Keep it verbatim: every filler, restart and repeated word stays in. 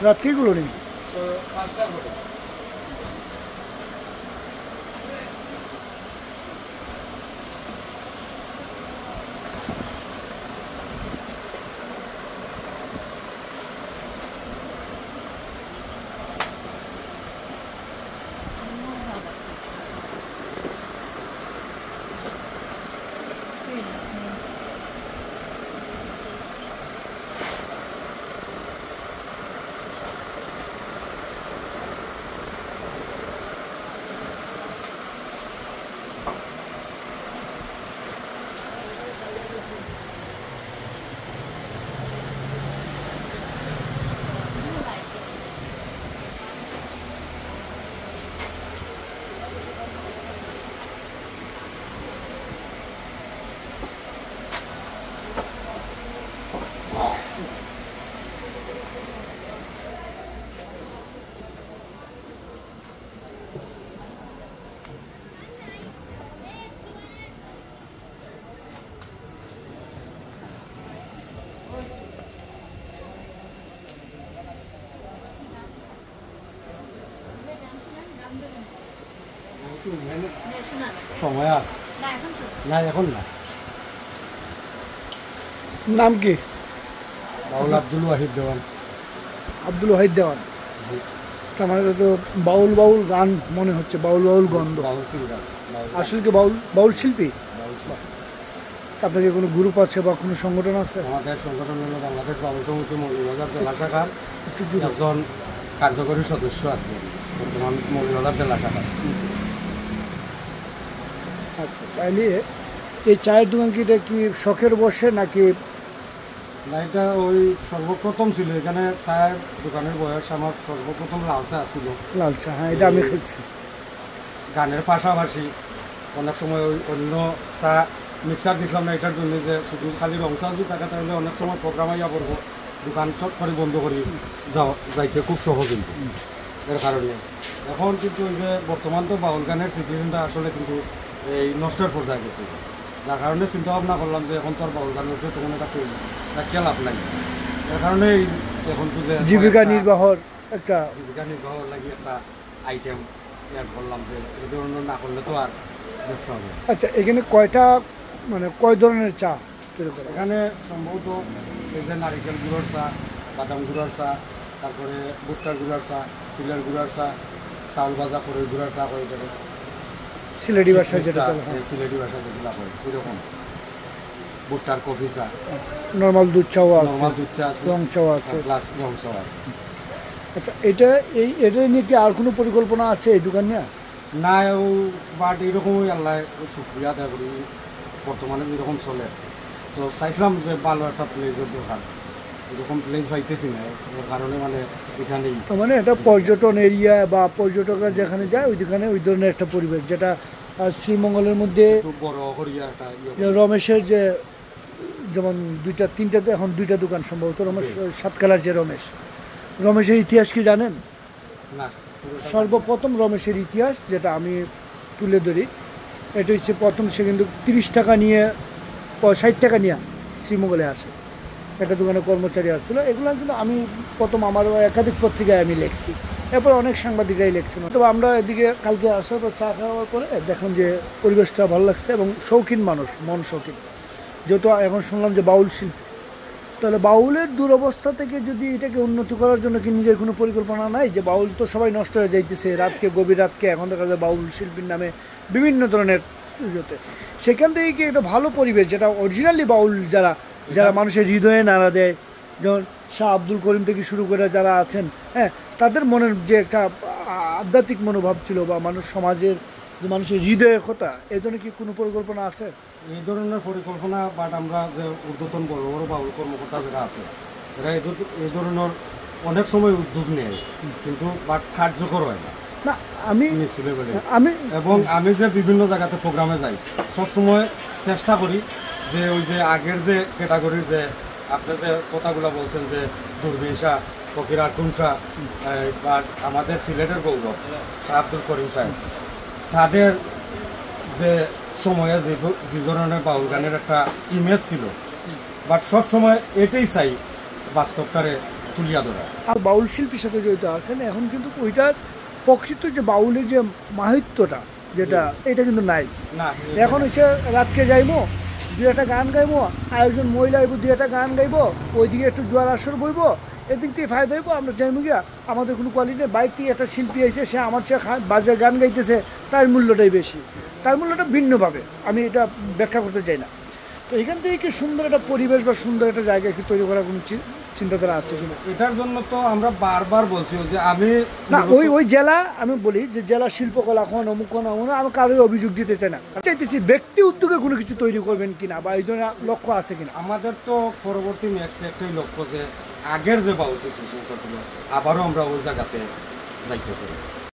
রাত কি গুলো নেই পাঁচটার মতো সময় আর না এখন না নাম কি বাউল আব্দুল ওয়াহিদ দেওয়ান আব্দুল ওয়াহিদ দেওয়ান তার মানে তো বাউল বাউল গান মনে হচ্ছে বাউল বাউল গন্ধ বাউল সিঙ্গার আসলে কি বাউল বাউল শিল্পী বাউল শিল্পী। আপনার কি কোনো গ্রুপ আছে বা কোনো সংগঠন আছে আমাদের সংগঠন হল বাংলাদেশ বাউল সমিতি মৌলভীবাজার জেলা শাখার একজন কার্যকরী সদস্য আছে বর্তমান মৌলভীবাজার জেলা শাখার। আচ্ছা তাহলে এই চায়ের দোকান কি এটা কি শখের বসে নাকি না এটা ওই সর্বপ্রথম ছিল এখানে চায়ের দোকানের বয়স আমার সর্বপ্রথম লাল চা ছিল লাল চা? হ্যাঁ এটা আমি খেয়েছি। গানের পাশাপাশি অনেক সময় ওই অন্য চা মিক্সার দিলাম না এটার জন্য যে শুধু খালি রং চা যদি থাকে তাহলে অনেক সময় প্রোগ্রাম আইয়া পড়বো দোকান চট করে বন্ধ করি যাও যাইতে খুব সহজ কিন্তু এর কারণে এখন কিন্তু ওই যে বর্তমান তো বাউল গানের সিচুয়েশনটা আসলে কিন্তু এই নষ্টের পর্যায়ে গেছে যার কারণে চিন্তা ভাবনা করলাম যে এখন তো আর বাউল গান হচ্ছে তখন এটা একটা লাভ নাই এর কারণে এখন তো যে জীবিকা নির্বাহর একটা জীবিকা নির্বাহর লাগি একটা আইটেম অ্যাড করলাম যে এই ধরনের না করলে তো আর ব্যবসা হবে। আচ্ছা এখানে কয়টা মানে কয় ধরনের চা তৈরি করে? এখানে সম্ভবত এই যে নারিকেল গুঁড়োর চা, বাদাম গুঁড়ার চা, তারপরে ভুট্টার গুঁড়ার চা, তিলের গুঁড়ার চা, চাউল ভাজা করে গুঁড়ার চা করে দেবে সিলেটি ভাষায় যেটা চলে সিলেটি ভাষা যেগুলো হয় এরকম ভুট্টার কফি চা, নর্মাল দুধ চাও আছে, নর্মাল দুধ চা আছে, রং চাও আছে, প্লাস রং চা আছে। আচ্ছা এটা এই এটা নিয়ে কি আর কোনো পরিকল্পনা আছে এই দোকান নিয়ে? না ও বাট এরকমই আল্লাহ শুক্রিয়া আদায় করি বর্তমানে যেরকম চলে তো চাইছিলাম যে ভালো একটা প্লেসের দরকার এরকম প্লেস পাইতেছি না এর কারণে মানে এখানেই মানে এটা পর্যটন এরিয়া বা পর্যটকরা যেখানে যায় ওইখানে ওই ধরনের একটা পরিবেশ যেটা শ্রীমঙ্গলের মধ্যে বড় করিয়া একটা রমেশের যে যেমন দুইটা তিনটাতে এখন দুইটা দোকান সম্ভবত রমেশ সাতকালার যে রমেশ রমেশের ইতিহাস কি জানেন? না সর্বপ্রথম রমেশের ইতিহাস যেটা আমি তুলে ধরি এটা হচ্ছে প্রথম সে কিন্তু তিরিশ টাকা নিয়ে ষাট টাকা নিয়ে শ্রীমঙ্গলে আসে একটা দোকানে কর্মচারী আসছিলো এগুলো কিন্তু আমি প্রথম আমার একাধিক পত্রিকায় আমি লিখছি এরপর অনেক সাংবাদিকরাই লিখছিল। তবে আমরা এদিকে কালকে আসার পর চা খাওয়ার পরে দেখলাম যে পরিবেশটা ভালো লাগছে এবং শৌখিন মানুষ মন শৌখিন যেহেতু এখন শুনলাম যে বাউল শিল্পী তাহলে বাউলের দুরবস্থা থেকে যদি এটাকে উন্নত করার জন্য কি নিজের কোনো পরিকল্পনা নাই যে বাউল তো সবাই নষ্ট হয়ে যাইতেছে রাতকে গভীর রাতকে এখন দেখা যায় বাউল শিল্পীর নামে বিভিন্ন ধরনের পুজোতে সেখান থেকে কি একটা ভালো পরিবেশ যেটা অরিজিনালি বাউল যারা যারা মানুষের হৃদয়ে নাড়া দেয় যেমন শাহ আব্দুল করিম থেকে শুরু করে যারা আছেন হ্যাঁ তাদের মনের যে একটা আধ্যাত্মিক মনোভাব ছিল বা মানুষ সমাজের যে মানুষের হৃদয়ের কথা এই ধরনের কি কোনো পরিকল্পনা আছে? এই ধরনের পরিকল্পনা বাট আমরা যে ঊর্ধ্বতন বড় বড় বাউল কর্মকর্তা যারা আছে এরা এই ধরনের অনেক সময় উদ্যোগ নেয় কিন্তু বাট কার্যকর হয় না না আমি আমি এবং আমি যে বিভিন্ন জায়গাতে প্রোগ্রামে যাই সবসময় চেষ্টা করি যে ওই যে আগের যে ক্যাটাগরির যে আপনি যে কথাগুলো বলছেন যে দুর্বিশা ফকিরা টুনসা বা আমাদের সিলেটের গৌরব শাহ আব্দুল করিম সাহেব তাদের যে সময়ে যে যে ধরনের বাউল গানের একটা ইমেজ ছিল বাট সব সময় এটাই চাই বাস্তবটারে তুলিয়া ধরা। আর বাউল শিল্পীর সাথে জড়িত আছেন, এখন কিন্তু ওইটার প্রকৃত যে বাউলের যে মাহিত্যটা যেটা এটা কিন্তু নাই। না এখন হচ্ছে রাতকে যাইবো দু একটা গান গাইবো, আরেকজন মহিলা আইব দু একটা গান গাইবো, ওইদিকে একটু জোয়ার আসর বইবো, এদিক থেকে ফায়দা হইবো, আমরা যাইবো গিয়া আমাদের কোনো কোয়ালিটি নেই। বাইক থেকে একটা শিল্পী আইছে, সে আমার চেয়ে বাজার গান গাইতেছে, তার মূল্যটাই বেশি, তার মূল্যটা ভিন্নভাবে, আমি এটা ব্যাখ্যা করতে চাই না। তো এখান থেকে কি সুন্দর একটা পরিবেশ বা সুন্দর একটা জায়গা কি তৈরি করার কোনো চিন্তাধারা আছে কিনা? এটার জন্য তো আমরা বারবার বলছি যে আমি না ওই ওই জেলা আমি বলি যে জেলা শিল্পকলা এখন অমুক কোন আমি কারোর অভিযোগ দিতে চাই না, চাইতেছি ব্যক্তি উদ্যোগে কোনো কিছু তৈরি করবেন কিনা বা এই ধরনের লক্ষ্য আছে কিনা। আমাদের তো পরবর্তী নেক্সট একটাই লক্ষ্য যে আগের যে বাউল সিচুয়েশনটা ছিল আবারও আমরা ওই জায়গাতে যাইতেছি।